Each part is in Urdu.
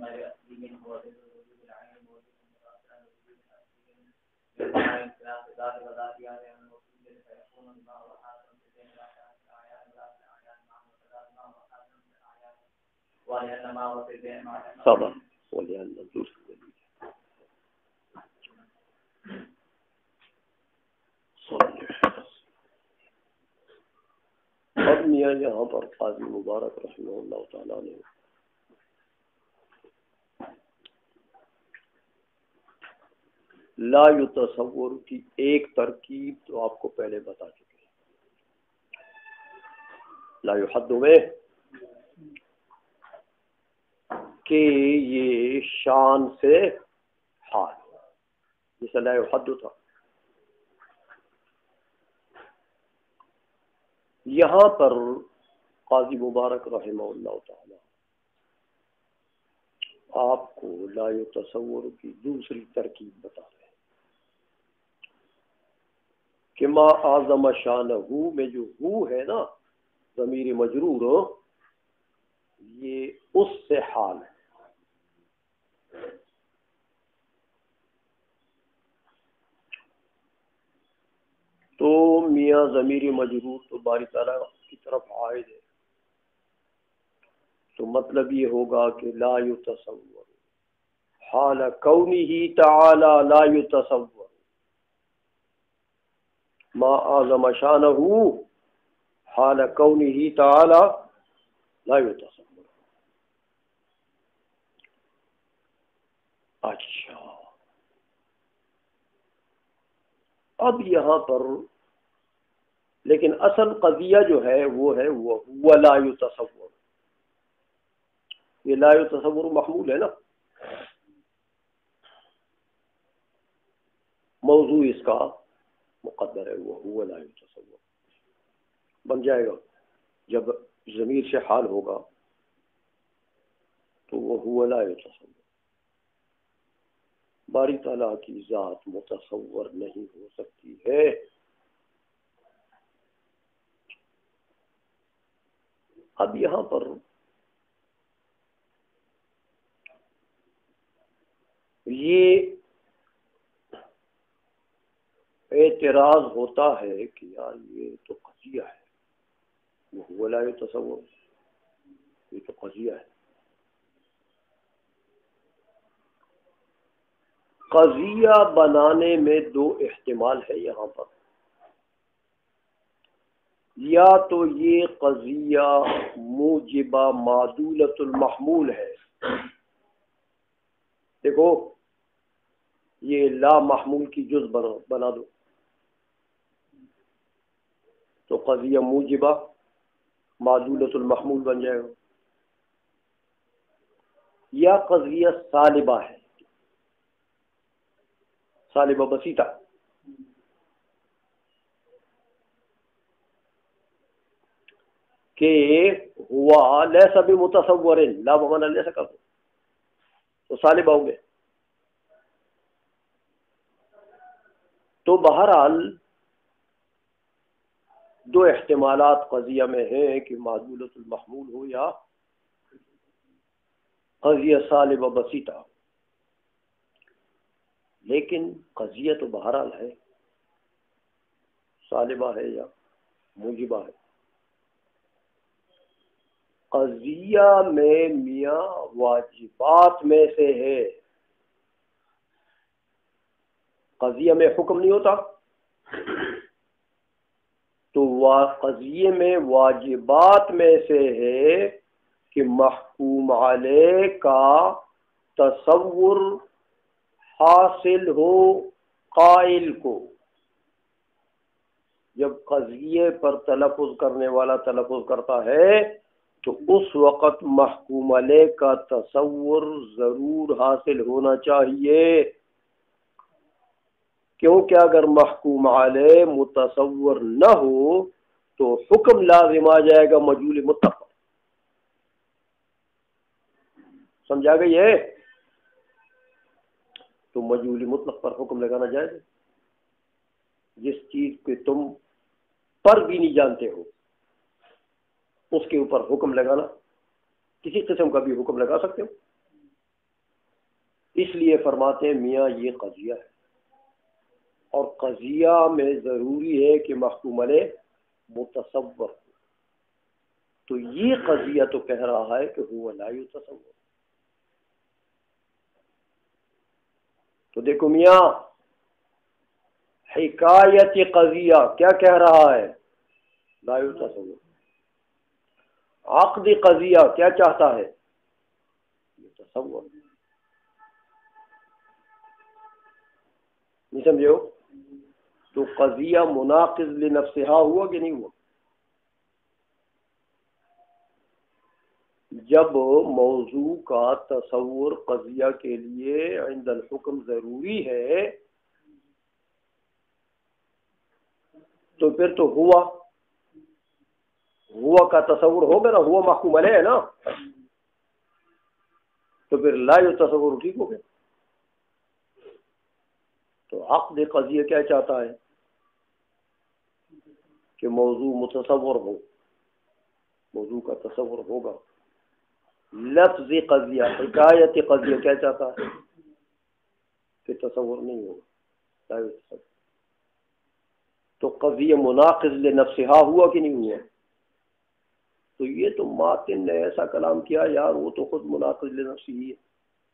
صبر اب میاں یہاں پر قاضی مبارک رحمہ اللہ تعالیٰ نے لا یتصور کی ایک ترکیب تو آپ کو پہلے بتا چکے ہیں. لا یحد میں کہ یہ شان سے حال جیسے لا یحد تھا. یہاں پر قاضی مبارک رحمہ اللہ تعالی آپ کو لا یتصور کی دوسری ترکیب بتا رہے ہیں کہ ما اعظم شانہ میں جو ہو ہے نا ضمیر مجرور یہ اس سے حال ہے. تو میاں ضمیر مجرور تو باری تعالیٰ کی طرف عائد ہے تو مطلب یہ ہوگا کہ لا یتصور حال کونہ تعالی لا یتصور ما اعظم شانہ حال کونہ تعالی لا یتصور. اچھا اب یہاں پر لیکن اصل قضیہ جو ہے وہ ہے وہ لا یتصور. یہ لا یتصور محمول ہے نا, موضوع اس کا مقدر ہے وہ لا یتصور بن جائے گا. جب ضمیر سے حال ہوگا تو وہ لا یتصور. باری تعالیٰ کی ذات متصور نہیں ہو سکتی ہے. اب یہاں پر یہ اعتراض ہوتا ہے کہ یار یہ تو قضیہ ہے, وہ لا یتصور, یہ تو قضیہ ہے. قضیہ بنانے میں دو احتمال ہے یہاں پر. یا تو یہ قضیہ موجبہ معدولۃ المحمول ہے. دیکھو یہ لا محمول کی جز بنا دو تو قضیہ موجبہ معدولۃ المحمول بن جائے گا. یا قضیہ سالبہ ہے, سالبہ بسیطہ, کہ ہوا لیسا بمتصور لا بمانا لیسا کر دو تو سالبہ ہوں گے. تو بہرحال دو احتمالات قضیہ میں ہیں کہ معدولۃ المحمول ہو یا قضیہ سالبہ بسیطہ. لیکن قضیہ تو بہرحال ہے, سالبہ ہے یا موجبہ ہے. قضیہ میں میاں واجبات میں سے ہے. قضیہ میں حکم نہیں ہوتا تو قضیے میں واجبات میں سے ہے کہ محکوم علیہ کا تصور حاصل ہو قائل کو. جب قضیے پر تلفظ کرنے والا تلفظ کرتا ہے تو اس وقت محکوم علیہ کا تصور ضرور حاصل ہونا چاہیے, کیونکہ اگر محکوم علیہ متصور نہ ہو تو حکم لازم آ جائے گا مجہول مطلق. سمجھا گئی ہے؟ تو مجہول مطلق پر حکم لگانا جائز ہے. جس چیز کے تم پر بھی نہیں جانتے ہو اس کے اوپر حکم لگانا, کسی قسم کا بھی حکم لگا سکتے ہو. اس لیے فرماتے ہیں میاں یہ قضیہ ہے، اور قضیہ میں ضروری ہے کہ محکوم علیہ متصور ہو۔ تو یہ قضیہ تو کہہ رہا ہے کہ ہوا لا یتصور۔ تو دیکھو میاں، حکایت قضیہ کیا کہہ رہا ہے؟ لا یتصور۔ عقد قضیہ کیا چاہتا ہے؟ یتصور۔ نہیں سمجھے ہو؟ تو قضیہ مناقض لنفسہا ہوا کہ نہیں ہوا؟ جب موضوع کا تصور قضیہ کے لیے عند الحکم ضروری ہے تو پھر تو ہوا کا تصور ہوگا نا، ہوا محکوم علیہ ہے نا، تو پھر لا تصور ٹھیک ہو گیا۔ تو عقد قضیہ کیا چاہتا ہے؟ کہ موضوع متصور ہو، موضوع کا تصور ہوگا۔ لفظ قضیہ، حکایت قضیہ کیا چاہتا ہے؟ کہ تصور نہیں ہوگا، لا تصور۔ تو قضیہ مناقض لنفسہا ہوا کہ نہیں ہوا؟ تو یہ تو ماتن نے ایسا کلام کیا یار، وہ تو خود مناقض لنفسہ ہی ہے۔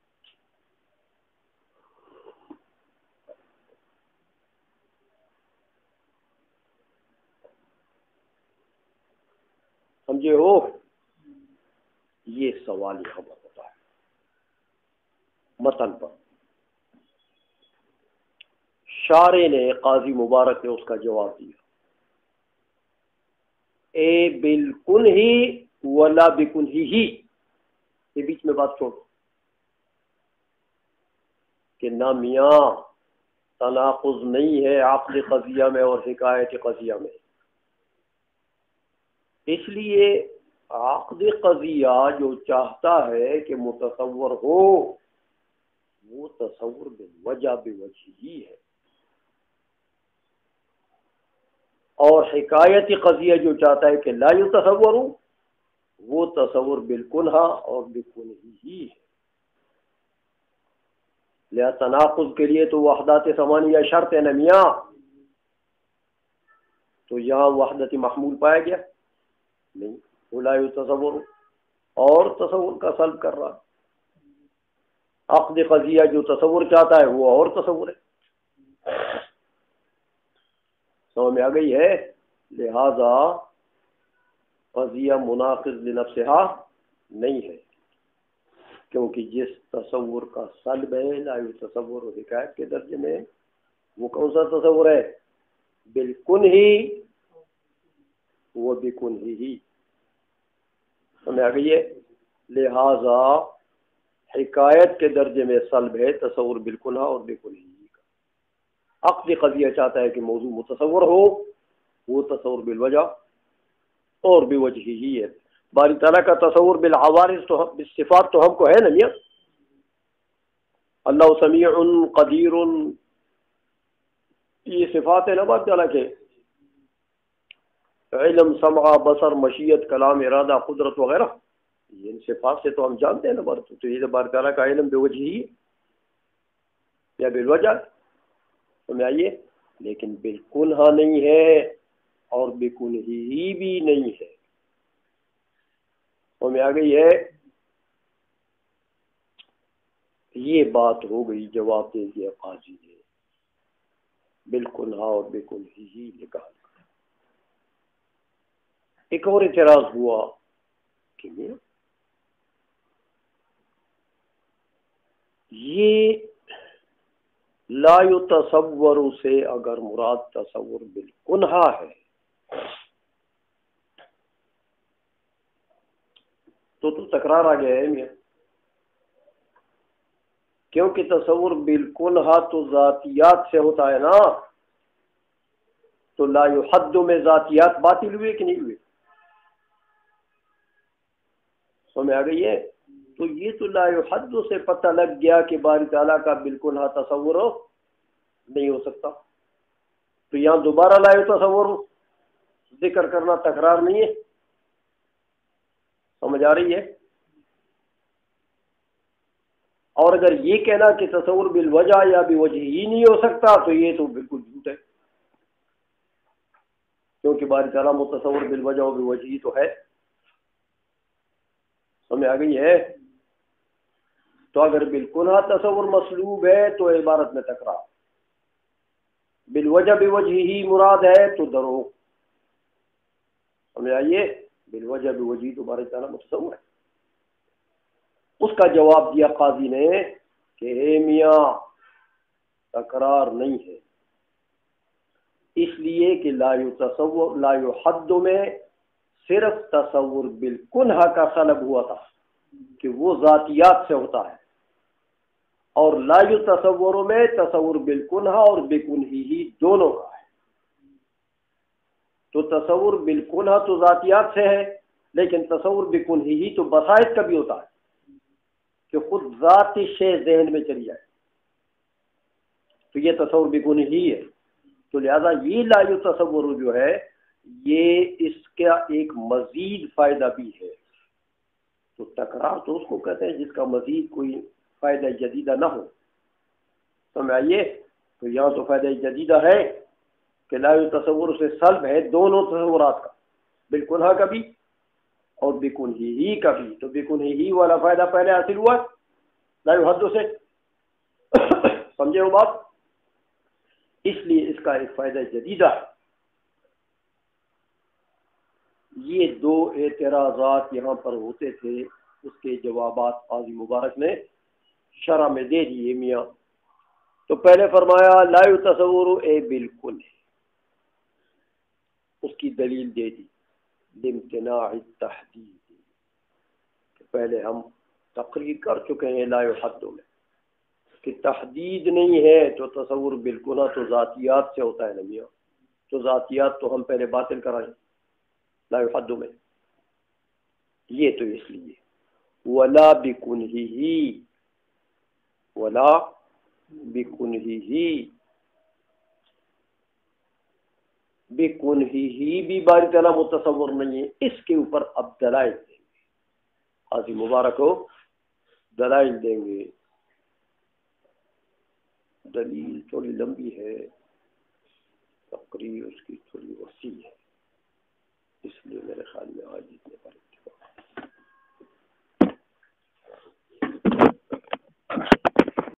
سمجھے ہو؟ یہ سوال یہاں پر ہوتا ہے متن پر۔ شارع نے، قاضی مبارک نے اس کا جواب دیا، اے بالکل ہی ولا بکن ہی، یہ بیچ میں بات چھوڑ کہ نہ میاں تناقض نہیں ہے عقد قضیہ میں اور حکایت قضیہ میں۔ اس لیے عقد قضیہ جو چاہتا ہے کہ متصور ہو، وہ تصور بالوجہ بوجہ ہی ہے، اور حکایت قضیہ جو چاہتا ہے کہ لا یتصور ہو، وہ تصور بالکنہا اور بکنہی ہی ہے۔ لہذا تناقض کے لیے تو وحدت ثمانیہ شرط ہے نا میاں، تو یہاں وحدت محمول پایا گیا نہیں، وہ لا یتصور اور تصور کا سلب کر رہا۔ عقد قضیہ جو تصور چاہتا ہے وہ اور تصور ہے۔ سمجھ میں آ گئی ہے؟ لہذا قضیہ مناقض لنفسہا نہیں ہے، کیونکہ جس تصور کا سلب ہے لا تصور و حکایت کے درجے میں، وہ کون سا تصور ہے؟ بالکن ہی وہ بکن ہی۔ سمجھ آ گئی ہے؟ لہذا حکایت کے درجے میں سلب ہے تصور بالکنہا اور بکن ہی کا۔ عقد قضیہ چاہتا ہے کہ موضوع متصور ہو، وہ تصور بالوجہ اور بوجہ ہی ہے۔ باری تعالیٰ کا تصور بالعوارض تو بالصفات تو ہم کو ہے نا میاں، اللہ سمیع قدیر، یہ صفات ہے نا باری تعالیٰ کے، علم، سمع، بصر، مشیت، کلام، ارادہ، قدرت وغیرہ، ان صفات سے تو ہم جانتے ہیں نا بات۔ تو یہ باری تعالیٰ کا علم بوجہ ہی ہے یا بالوجہ، سمجھ آئیے؟ لیکن بالکنہا نہیں ہے اور بکنہی بھی نہیں ہے۔ سمجھ آ گئی ہے؟ یہ بات ہو گئی، جواب دے دیا قاضی نے، بالکنہا اور بکنہی نکال۔ ایک اور اعتراض ہوا کہ یہ لا یتصور سے اگر مراد تصور بالکنہا ہے تو تکرار آ گیا ہے میاں، کیونکہ تصور بالکنہا تو ذاتیات سے ہوتا ہے نا، تو لا یحد میں ذاتیات باطل ہوئے کہ نہیں ہوئے؟ سمجھ آ گئی ہے؟ تو یہ تو لا یحد سے پتہ لگ گیا کہ باری تعالیٰ کا بالکنہا تصور نہیں ہو سکتا، تو یہاں دوبارہ لا تصور ذکر کرنا تکرار نہیں ہے۔ سمجھ آ رہی ہے؟ اور اگر یہ کہنا کہ تصور بالوجہ یا بوجہ ہی نہیں ہو سکتا تو یہ تو بالکل جھوٹ ہے، کیونکہ باری تعالیٰ متصور بالوجہ و بوجہ ہی تو ہے. سمجھ آ گئی ہے؟ تو اگر بالکل ہاں تصور مسلوب ہے تو عبارت میں تکرار، بالوجہ بوجہ ہی مراد ہے تو دروغ. سمجھ آئیے؟ بالوجہ بوجہ ہی تو باری تعالیٰ متصور ہے. اس کا جواب دیا قاضی نے کہ اے میاں تکرار نہیں ہے، اس لیے کہ لا یتصور لا یحد میں صرف تصور بالکنہ کا طلب ہوا تھا کہ وہ ذاتیات سے ہوتا ہے، اور لا یتصور میں تصور بالکنہ اور بکنہی ہی دونوں کا ہے. تو تصور بالکنہ تو ذاتیات سے ہے، لیکن تصور بکنہی ہی تو بصائر کا بھی ہوتا ہے کہ خود ذات شے ذہن میں چلی جائے، تو یہ تصور بکنہی ہے. تو لہذا یہ لا تصور جو ہے یہ اس کا ایک مزید فائدہ بھی ہے. تو تکرار تو اس کو کہتے ہیں جس کا مزید کوئی فائدہ جدیدہ نہ ہو. سمجھ آئیے؟ تو یہاں تو فائدہ جدیدہ ہے کہ لا تصور سے سلب ہے دونوں تصورات کا، بالکنہ کا بھی اور بکنہی کا بھی. تو بکنہی والا فائدہ پہلے حاصل ہوا لا یحد سے. سمجھے وہ بات؟ اس لیے اس کا ایک فائدہ جدیدہ ہے. یہ دو اعتراضات یہاں پر ہوتے تھے، اس کے جوابات قاضی مبارک نے شرح میں دے دیے میاں. تو پہلے فرمایا لا تصور اے بالکل، اس کی دلیل دے دی لامتناع التحدید، پہلے ہم تقریر کر چکے ہیں لا یحد میں کہ تحدید نہیں ہے. تو تصور بالکنہ تو ذاتیات سے ہوتا ہے نا میاں، تو ذاتیات تو ہم پہلے باطل کرائیں لا یحد میں. یہ تو اس لیے ولا بکنہی، ولا بکنہی، بکنہی بھی باری تعالیٰ متصور نہیں ہے. اس کے اوپر اب دلائل دیں گے، قاضی مبارک ہو دلائل دیں گے. دلیل تھوڑی لمبی ہے، تقریر اس کی تھوڑی وسیع ہے، اس لیے میرے خیال میں آج اتنے پر